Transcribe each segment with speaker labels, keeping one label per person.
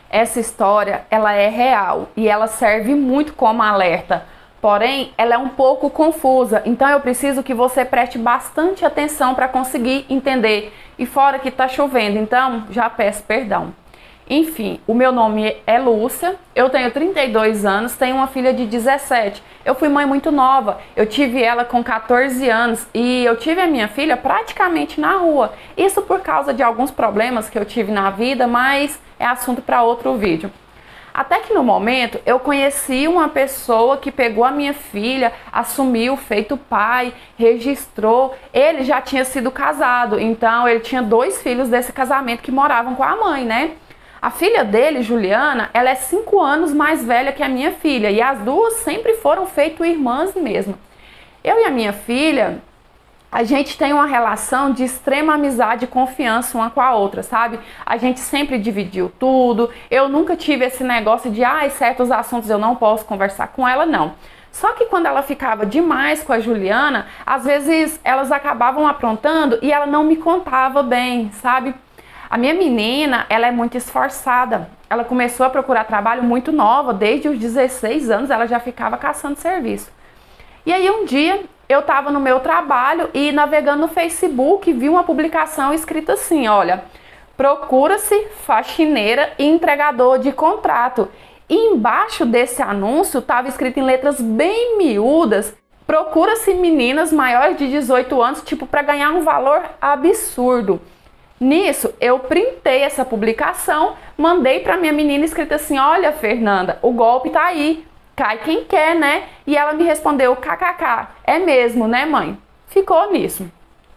Speaker 1: Essa história, ela é real e ela serve muito como alerta. Porém, ela é um pouco confusa, então eu preciso que você preste bastante atenção para conseguir entender. E fora que tá chovendo, então já peço perdão. Enfim, o meu nome é Lúcia, eu tenho 32 anos, tenho uma filha de 17. Eu fui mãe muito nova, eu tive ela com 14 anos e eu tive a minha filha praticamente na rua. Isso por causa de alguns problemas que eu tive na vida, mas é assunto para outro vídeo. Até que no momento eu conheci uma pessoa que pegou a minha filha, assumiu, feito pai, registrou. Ele já tinha sido casado, então ele tinha 2 filhos desse casamento que moravam com a mãe, né? A filha dele, Juliana, ela é 5 anos mais velha que a minha filha e as duas sempre foram feito irmãs mesmo. Eu e a minha filha, a gente tem uma relação de extrema amizade e confiança uma com a outra, sabe? A gente sempre dividiu tudo, eu nunca tive esse negócio de, certos assuntos eu não posso conversar com ela, não. Só que quando ela ficava demais com a Juliana, às vezes elas acabavam aprontando e ela não me contava bem, sabe? A minha menina, ela é muito esforçada. Ela começou a procurar trabalho muito nova, desde os 16 anos ela já ficava caçando serviço. E aí um dia eu estava no meu trabalho e navegando no Facebook vi uma publicação escrita assim, olha, procura-se faxineira e entregador de contrato. E embaixo desse anúncio estava escrito em letras bem miúdas, procura-se meninas maiores de 18 anos, tipo, para ganhar um valor absurdo. Nisso, eu printei essa publicação, mandei para minha menina escrita assim, olha, Fernanda, o golpe tá aí, cai quem quer, né? E ela me respondeu, kkk, é mesmo, né, mãe? Ficou nisso.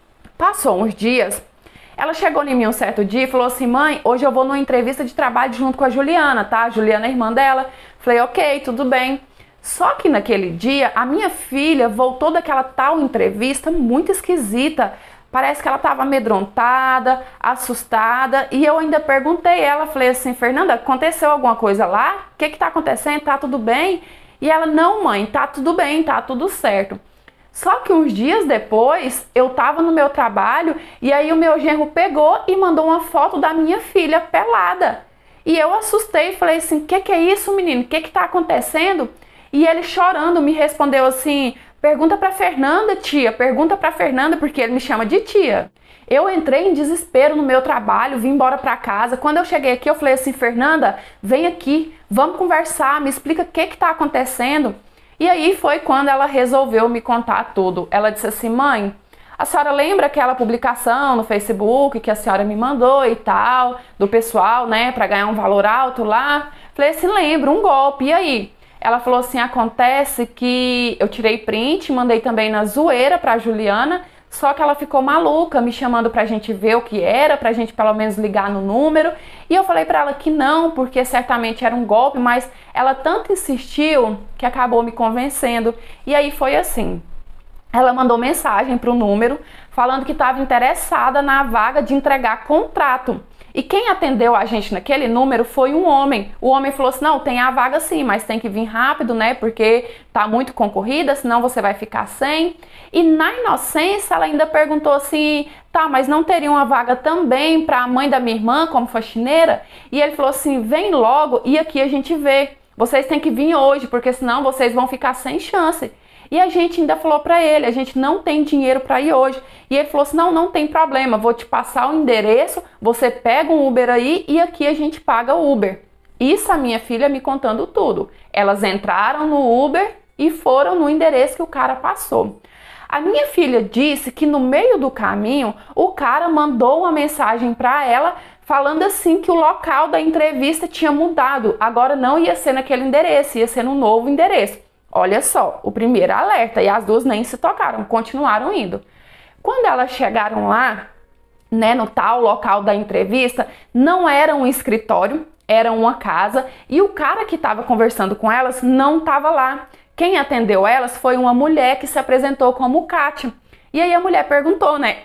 Speaker 1: Passou uns dias, ela chegou em mim um certo dia e falou assim, mãe, hoje eu vou numa entrevista de trabalho junto com a Juliana, tá? A Juliana é irmã dela. Falei, ok, tudo bem. Só que naquele dia, a minha filha voltou daquela tal entrevista muito esquisita. Parece que ela estava amedrontada, assustada, e eu ainda perguntei ela, falei assim, Fernanda, aconteceu alguma coisa lá? O que está acontecendo? Tá tudo bem? E ela, não, mãe, tá tudo bem, tá tudo certo. Só que uns dias depois, eu estava no meu trabalho, e aí o meu genro pegou e mandou uma foto da minha filha pelada. E eu assustei e falei assim, o que é isso, menino? O que está acontecendo? E ele chorando me respondeu assim, pergunta pra Fernanda, tia, pergunta pra Fernanda, porque ele me chama de tia. Eu entrei em desespero no meu trabalho, vim embora pra casa. Quando eu cheguei aqui, eu falei assim, Fernanda, vem aqui, vamos conversar, me explica o que tá acontecendo. E aí foi quando ela resolveu me contar tudo. Ela disse assim, mãe, a senhora lembra aquela publicação no Facebook que a senhora me mandou e tal, do pessoal, né, pra ganhar um valor alto lá? Falei assim, lembro, um golpe, e aí? Ela falou assim, acontece que eu tirei print, mandei também na zoeira pra Juliana, só que ela ficou maluca, me chamando pra gente ver o que era, pra gente pelo menos ligar no número. E eu falei pra ela que não, porque certamente era um golpe, mas ela tanto insistiu que acabou me convencendo. E aí foi assim, ela mandou mensagem pro número, falando que estava interessada na vaga de entregar contrato. E quem atendeu a gente naquele número foi um homem. O homem falou assim, não, tem a vaga sim, mas tem que vir rápido, né, porque tá muito concorrida, senão você vai ficar sem. E na inocência ela ainda perguntou assim, tá, mas não teria uma vaga também para a mãe da minha irmã como faxineira? E ele falou assim, vem logo e aqui a gente vê. Vocês têm que vir hoje, porque senão vocês vão ficar sem chance. E a gente ainda falou pra ele, a gente não tem dinheiro pra ir hoje. E ele falou assim, não, não tem problema, vou te passar o endereço, você pega um Uber aí e aqui a gente paga o Uber. Isso a minha filha me contando tudo. Elas entraram no Uber e foram no endereço que o cara passou. A minha filha disse que no meio do caminho, o cara mandou uma mensagem pra ela falando assim que o local da entrevista tinha mudado. Agora não ia ser naquele endereço, ia ser no novo endereço. Olha só, o primeiro alerta, e as duas nem se tocaram, continuaram indo. Quando elas chegaram lá, né, no tal local da entrevista, não era um escritório, era uma casa, e o cara que estava conversando com elas não estava lá. Quem atendeu elas foi uma mulher que se apresentou como Kátia. E aí a mulher perguntou, né,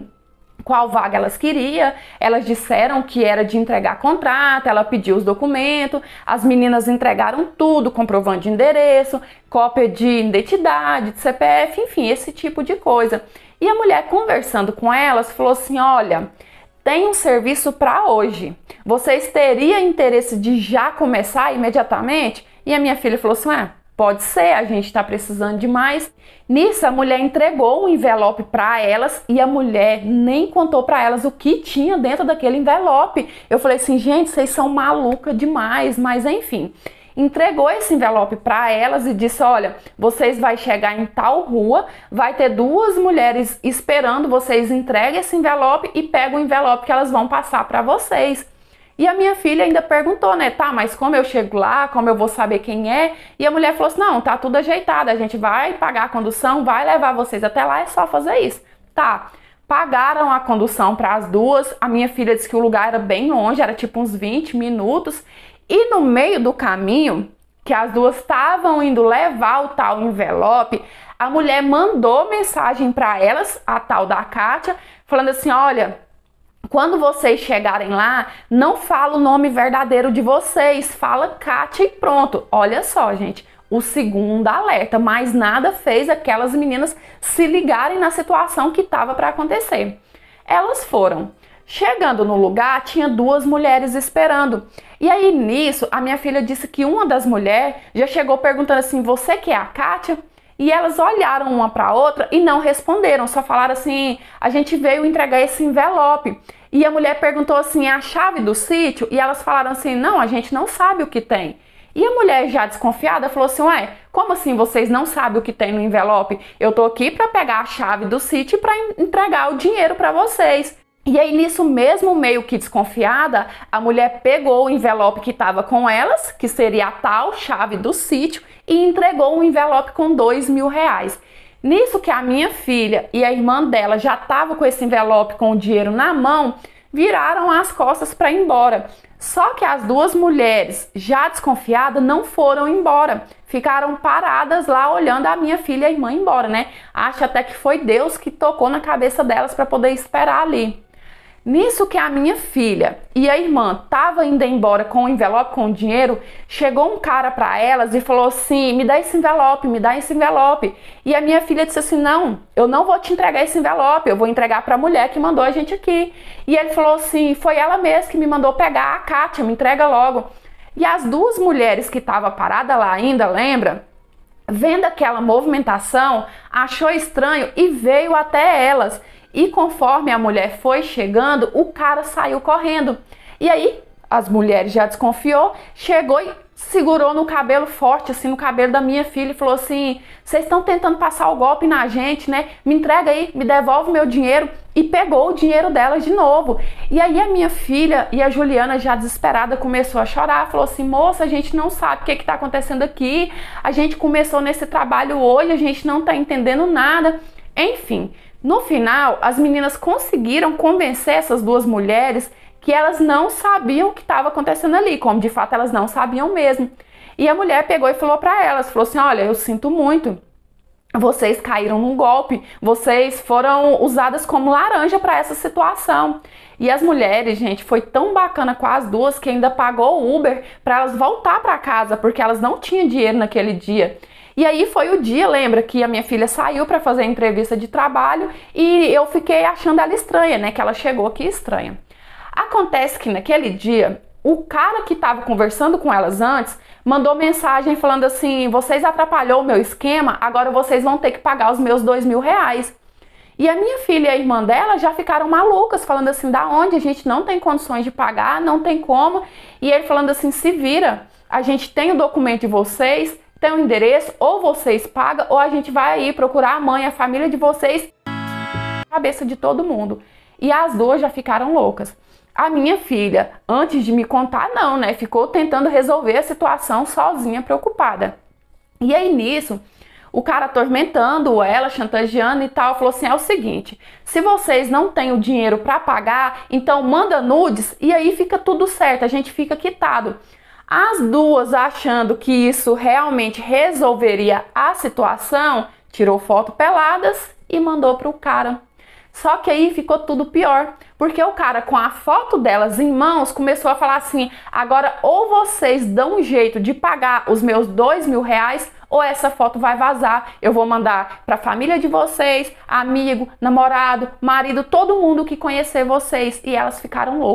Speaker 1: qual vaga elas queriam. Elas disseram que era de entregar contrato, ela pediu os documentos, as meninas entregaram tudo, comprovante de endereço, cópia de identidade, de CPF, enfim, esse tipo de coisa. E a mulher conversando com elas falou assim, olha, tem um serviço para hoje, Vocês teriam interesse de já começar imediatamente? E a minha filha falou assim, pode ser, a gente está precisando de mais. Nisso, a mulher entregou um envelope para elas e a mulher nem contou para elas o que tinha dentro daquele envelope. Eu falei assim, gente, vocês são malucas demais, mas enfim. Entregou esse envelope para elas e disse, olha, vocês vão chegar em tal rua, vai ter 2 mulheres esperando, vocês entreguem esse envelope e pegam o envelope que elas vão passar para vocês. E a minha filha ainda perguntou, né, tá, mas como eu chego lá, como eu vou saber quem é? E a mulher falou assim, não, tá tudo ajeitado, a gente vai pagar a condução, vai levar vocês até lá, é só fazer isso. Tá, pagaram a condução para as 2, a minha filha disse que o lugar era bem longe, era tipo uns 20 minutos, e no meio do caminho, que as 2 estavam indo levar o tal envelope, a mulher mandou mensagem para elas, a tal da Kátia, falando assim, olha, quando vocês chegarem lá, não fala o nome verdadeiro de vocês, fala Kátia e pronto. Olha só, gente, o segundo alerta, mas nada fez aquelas meninas se ligarem na situação que estava para acontecer. Elas foram. Chegando no lugar, tinha 2 mulheres esperando. E aí, nisso, a minha filha disse que uma das mulheres já chegou perguntando assim, você que é a Kátia? E elas olharam uma para a outra e não responderam, só falaram assim, a gente veio entregar esse envelope. E a mulher perguntou assim, a chave do sítio? E elas falaram assim, não, a gente não sabe o que tem. E a mulher já desconfiada falou assim, como assim vocês não sabem o que tem no envelope? Eu tô aqui para pegar a chave do sítio para entregar o dinheiro para vocês. E aí, nisso mesmo, meio que desconfiada, a mulher pegou o envelope que estava com elas, que seria a tal chave do sítio, e entregou um envelope com 2.000 reais. Nisso que a minha filha e a irmã dela já estavam com esse envelope com o dinheiro na mão, viraram as costas para ir embora. Só que as 2 mulheres, já desconfiadas, não foram embora. Ficaram paradas lá olhando a minha filha e a irmã embora, né? Acho até que foi Deus que tocou na cabeça delas para poder esperar ali. Nisso que a minha filha e a irmã estavam indo embora com o envelope, com o dinheiro, chegou um cara para elas e falou assim, me dá esse envelope, me dá esse envelope. E a minha filha disse assim, não, eu não vou te entregar esse envelope, eu vou entregar para a mulher que mandou a gente aqui. E ele falou assim, foi ela mesma que me mandou pegar, a Kátia, me entrega logo. E as 2 mulheres que estavam paradas lá ainda, lembra? Vendo aquela movimentação, achou estranho e veio até elas. E conforme a mulher foi chegando, o cara saiu correndo. E aí, as mulheres já desconfiou, chegou e segurou no cabelo forte, assim, no cabelo da minha filha e falou assim, vocês estão tentando passar o golpe na gente, né? Me entrega aí, me devolve meu dinheiro. E pegou o dinheiro delas de novo. E aí a minha filha e a Juliana, já desesperada, começou a chorar. Falou assim, moça, a gente não sabe o que está acontecendo aqui. A gente começou nesse trabalho hoje, a gente não está entendendo nada. Enfim, no final, as meninas conseguiram convencer essas 2 mulheres que elas não sabiam o que estava acontecendo ali, como de fato elas não sabiam mesmo. E a mulher pegou e falou para elas, falou assim, olha, eu sinto muito, vocês caíram num golpe, vocês foram usadas como laranja para essa situação. E as mulheres, gente, foi tão bacana com as 2 que ainda pagou o Uber para elas voltar para casa, porque elas não tinham dinheiro naquele dia. E aí foi o dia, lembra, que a minha filha saiu para fazer a entrevista de trabalho e eu fiquei achando ela estranha, né, que ela chegou aqui estranha. Acontece que naquele dia, o cara que estava conversando com elas antes mandou mensagem falando assim, vocês atrapalhou o meu esquema, agora vocês vão ter que pagar os meus 2.000 reais. E a minha filha e a irmã dela já ficaram malucas, falando assim, da onde? A gente não tem condições de pagar, não tem como. E ele falando assim, se vira, a gente tem o documento de vocês, tem o endereço, ou vocês pagam, ou a gente vai aí procurar a mãe, a família de vocês, cabeça de todo mundo. E as 2 já ficaram loucas. A minha filha, antes de me contar, não, né? Ficou tentando resolver a situação sozinha, preocupada. E aí, nisso, o cara atormentando ela, chantageando e tal, falou assim, é o seguinte, se vocês não têm o dinheiro para pagar, então manda nudes e aí fica tudo certo, a gente fica quitado. As 2, achando que isso realmente resolveria a situação, tirou foto peladas e mandou para o cara. Só que aí ficou tudo pior, porque o cara com a foto delas em mãos começou a falar assim, agora ou vocês dão um jeito de pagar os meus 2.000 reais ou essa foto vai vazar, eu vou mandar para a família de vocês, amigo, namorado, marido, todo mundo que conhecer vocês. E elas ficaram loucas.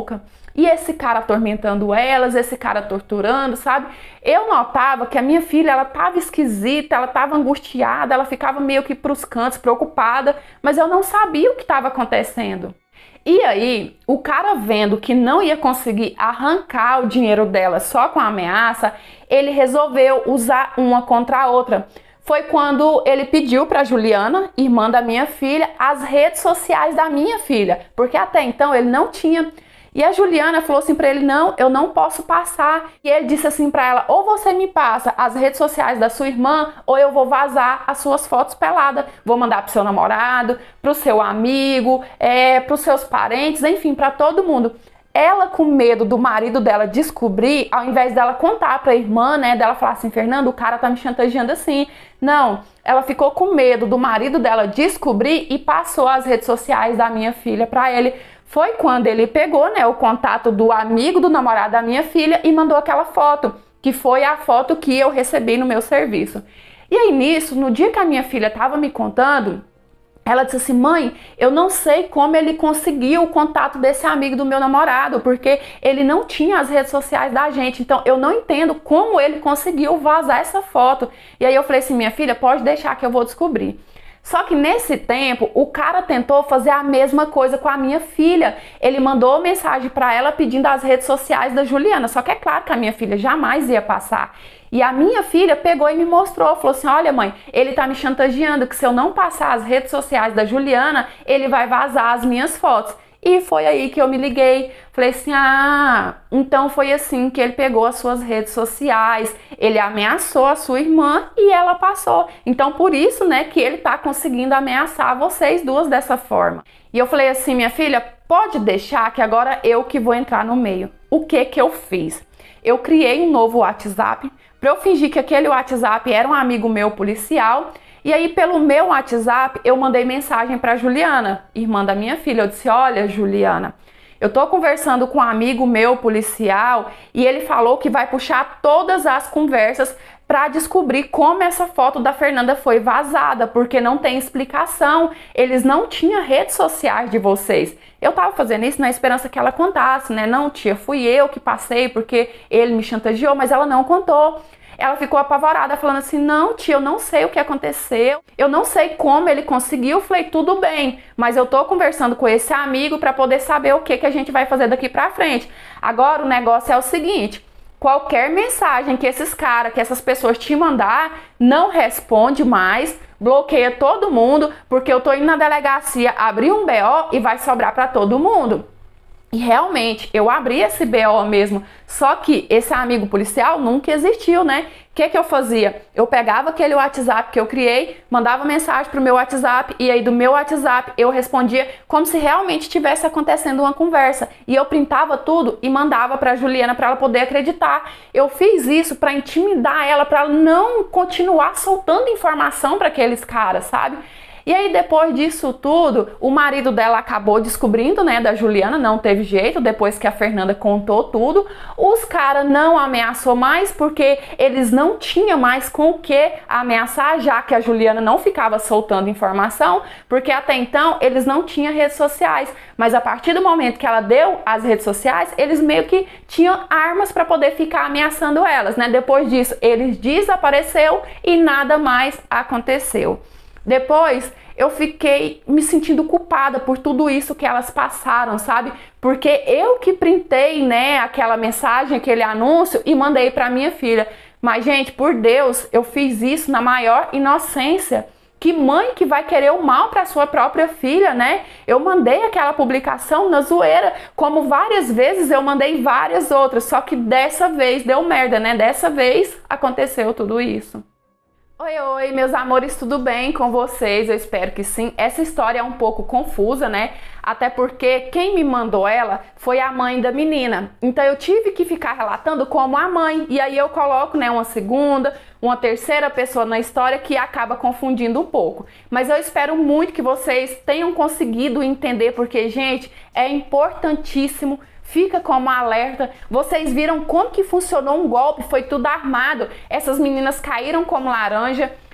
Speaker 1: E esse cara atormentando elas, esse cara torturando, sabe? Eu notava que a minha filha, ela tava esquisita, ela tava angustiada, ela ficava meio que pros cantos, preocupada, mas eu não sabia o que estava acontecendo. E aí, o cara vendo que não ia conseguir arrancar o dinheiro dela só com a ameaça, ele resolveu usar uma contra a outra. Foi quando ele pediu para Juliana, irmã da minha filha, as redes sociais da minha filha, porque até então ele não tinha. E a Juliana falou assim para ele: não, eu não posso passar. E ele disse assim para ela: ou você me passa as redes sociais da sua irmã, ou eu vou vazar as suas fotos peladas. Vou mandar pro seu namorado, pro seu amigo, pros seus parentes, enfim, para todo mundo. Ela, com medo do marido dela descobrir, ao invés dela contar pra irmã, né, dela falar assim: Fernando, o cara tá me chantageando assim. Não, ela ficou com medo do marido dela descobrir e passou as redes sociais da minha filha pra ele. Foi quando ele pegou, né, o contato do amigo do namorado da minha filha e mandou aquela foto, que foi a foto que eu recebi no meu serviço. E aí nisso, no dia que a minha filha estava me contando, ela disse assim: mãe, eu não sei como ele conseguiu o contato desse amigo do meu namorado, porque ele não tinha as redes sociais da gente, então eu não entendo como ele conseguiu vazar essa foto. E aí eu falei assim: minha filha, pode deixar que eu vou descobrir. Só que nesse tempo, o cara tentou fazer a mesma coisa com a minha filha. Ele mandou mensagem para ela pedindo as redes sociais da Juliana. Só que é claro que a minha filha jamais ia passar. E a minha filha pegou e me mostrou, falou assim: olha mãe, ele tá me chantageando que se eu não passar as redes sociais da Juliana, ele vai vazar as minhas fotos. E foi aí que eu me liguei, falei assim: ah, então foi assim que ele pegou as suas redes sociais, ele ameaçou a sua irmã e ela passou. Então por isso, né, que ele tá conseguindo ameaçar vocês duas dessa forma. E eu falei assim: minha filha, pode deixar que agora eu que vou entrar no meio. O que que eu fiz? Eu criei um novo WhatsApp para eu fingir que aquele WhatsApp era um amigo meu policial. E aí, pelo meu WhatsApp, eu mandei mensagem para Juliana, irmã da minha filha. Eu disse: olha, Juliana, eu tô conversando com um amigo meu policial e ele falou que vai puxar todas as conversas para descobrir como essa foto da Fernanda foi vazada, porque não tem explicação. Eles não tinham redes sociais de vocês. Eu tava fazendo isso na esperança que ela contasse, né? Não, tia, fui eu que passei porque ele me chantageou, mas ela não contou. Ela ficou apavorada, falando assim: não, tia, eu não sei o que aconteceu, eu não sei como ele conseguiu. Eu falei: tudo bem, mas eu tô conversando com esse amigo para poder saber o que que a gente vai fazer daqui pra frente. Agora o negócio é o seguinte: qualquer mensagem que esses caras, que essas pessoas te mandar, não responde mais, bloqueia todo mundo, porque eu tô indo na delegacia abrir um BO e vai sobrar para todo mundo. E realmente, eu abri esse BO mesmo, só que esse amigo policial nunca existiu, né? O que que eu fazia? Eu pegava aquele WhatsApp que eu criei, mandava mensagem pro meu WhatsApp, e aí do meu WhatsApp eu respondia como se realmente tivesse acontecendo uma conversa. E eu printava tudo e mandava pra Juliana para ela poder acreditar. Eu fiz isso para intimidar ela, para ela não continuar soltando informação para aqueles caras, sabe? E aí depois disso tudo, o marido dela acabou descobrindo, né, da Juliana, não teve jeito, depois que a Fernanda contou tudo. Os caras não ameaçou mais porque eles não tinham mais com o que ameaçar, já que a Juliana não ficava soltando informação, porque até então eles não tinham redes sociais. Mas a partir do momento que ela deu as redes sociais, eles meio que tinham armas para poder ficar ameaçando elas, né? Depois disso, eles desapareceu e nada mais aconteceu. Depois eu fiquei me sentindo culpada por tudo isso que elas passaram, sabe? Porque eu que printei, né, aquela mensagem, aquele anúncio e mandei para minha filha. Mas, gente, por Deus, eu fiz isso na maior inocência. Que mãe que vai querer o mal para sua própria filha, né? Eu mandei aquela publicação na zoeira, como várias vezes eu mandei várias outras, só que dessa vez deu merda, né? Dessa vez aconteceu tudo isso. Oi, oi, meus amores, tudo bem com vocês? Eu espero que sim. Essa história é um pouco confusa, né? Até porque quem me mandou ela foi a mãe da menina. Então eu tive que ficar relatando como a mãe. E aí eu coloco, né, uma segunda, uma terceira pessoa na história que acaba confundindo um pouco. Mas eu espero muito que vocês tenham conseguido entender, porque, gente, é importantíssimo. Fica como alerta. Vocês viram como que funcionou um golpe, foi tudo armado. Essas meninas caíram como laranja.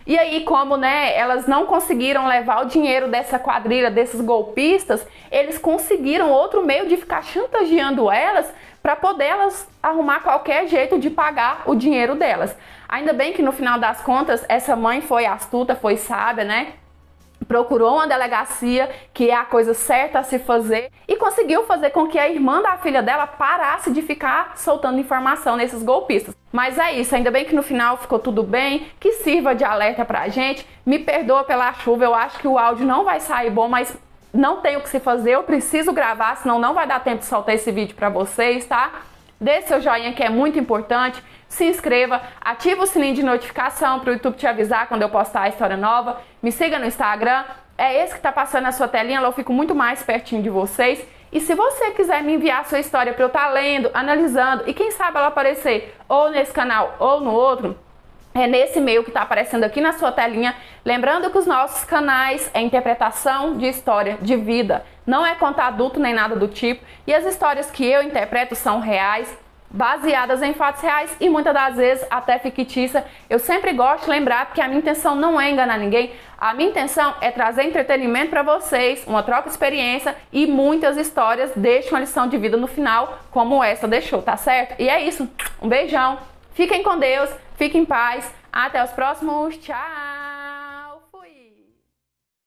Speaker 1: E aí, como, né, elas não conseguiram levar o dinheiro dessa quadrilha, desses golpistas, eles conseguiram outro meio de ficar chantageando elas para poder elas arrumar qualquer jeito de pagar o dinheiro delas. Ainda bem que no final das contas, essa mãe foi astuta, foi sábia, né? Procurou uma delegacia, que é a coisa certa a se fazer, e conseguiu fazer com que a irmã da filha dela parasse de ficar soltando informação nesses golpistas. Mas é isso, ainda bem que no final ficou tudo bem, que sirva de alerta pra gente. Me perdoa pela chuva, eu acho que o áudio não vai sair bom, mas não tem o que se fazer, eu preciso gravar, senão não vai dar tempo de soltar esse vídeo pra vocês, tá? Dê seu joinha, que é muito importante. Se inscreva, ativa o sininho de notificação para o YouTube te avisar quando eu postar a história nova. Me siga no Instagram, é esse que está passando na sua telinha, lá eu fico muito mais pertinho de vocês. E se você quiser me enviar a sua história para eu estar lendo, analisando e quem sabe ela aparecer ou nesse canal ou no outro, é nesse e-mail que está aparecendo aqui na sua telinha. Lembrando que os nossos canais é interpretação de história de vida, não é conto adulto nem nada do tipo. E as histórias que eu interpreto são reais, baseadas em fatos reais e muitas das vezes até fictícia. Eu sempre gosto de lembrar porque a minha intenção não é enganar ninguém. A minha intenção é trazer entretenimento para vocês, uma troca de experiência e muitas histórias deixam uma lição de vida no final, como essa deixou, tá certo? E é isso. Um beijão. Fiquem com Deus, fiquem em paz. Até os próximos. Tchau!